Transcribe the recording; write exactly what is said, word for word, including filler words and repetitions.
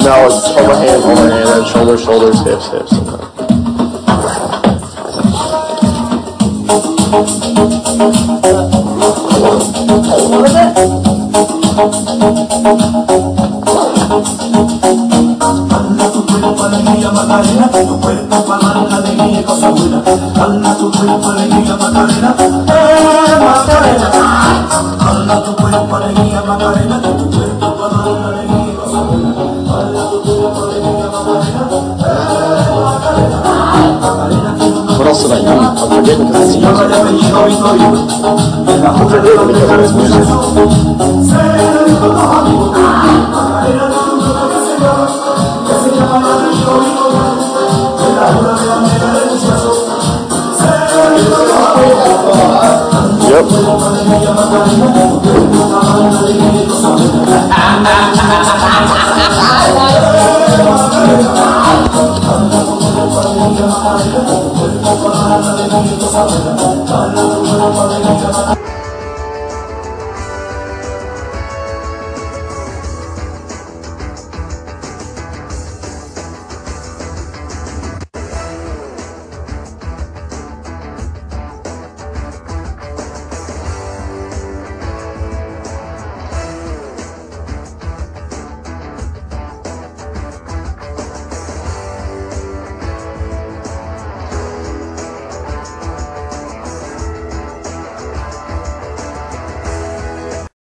No, it's overhand, overhand, and shoulders, shoulders, hips, hips. And then. What was it? Dala tu cuerpo alegría Macarena, tu cuerpo para dar la alegría y cosa buena. Dala tu cuerpo alegría Macarena, eh Macarena. Dala tu cuerpo alegría Macarena, tu cuerpo para dar la alegría y cosa buena. Dala tu cuerpo alegría Macarena, eh Macarena. What else did I need? I'm forgetting because it's music. I'm forgetting because it's music. Yep.